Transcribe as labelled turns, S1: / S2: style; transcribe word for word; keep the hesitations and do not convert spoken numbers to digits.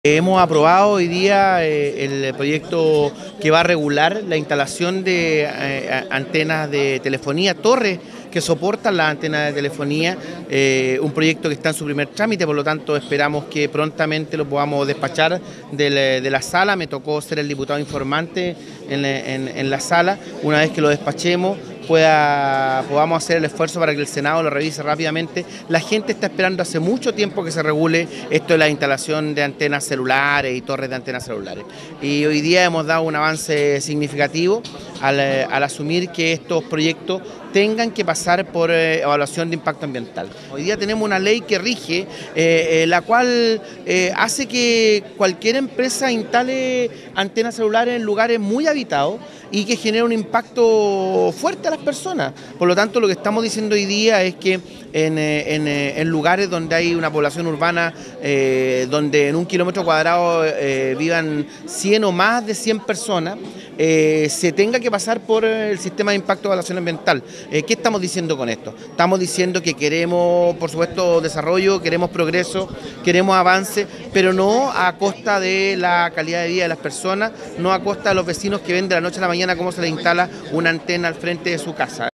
S1: Hemos aprobado hoy día eh, el proyecto que va a regular la instalación de eh, antenas de telefonía, torres que soportan las antenas de telefonía, eh, un proyecto que está en su primer trámite, por lo tanto esperamos que prontamente lo podamos despachar del, de la sala. Me tocó ser el diputado informante en, en, en la sala. Una vez que lo despachemos, Pueda, podamos hacer el esfuerzo para que el Senado lo revise rápidamente. La gente está esperando hace mucho tiempo que se regule esto de la instalación de antenas celulares y torres de antenas celulares. Y hoy día hemos dado un avance significativo al, al asumir que estos proyectos tengan que pasar por eh, evaluación de impacto ambiental. Hoy día tenemos una ley que rige, eh, eh, la cual eh, hace que cualquier empresa instale antenas celulares en lugares muy habitados y que genera un impacto fuerte a las personas. Por lo tanto, lo que estamos diciendo hoy día es que en, en, en lugares donde hay una población urbana, eh, donde en un kilómetro cuadrado eh, vivan cien o más de cien personas, eh, se tenga que pasar por el sistema de impacto de evaluación ambiental. Eh, ¿Qué estamos diciendo con esto? Estamos diciendo que queremos, por supuesto, desarrollo, queremos progreso, queremos avance, pero no a costa de la calidad de vida de las personas, no a costa de los vecinos que ven de la noche a la mañana cómo se les instala una antena al frente de su casa.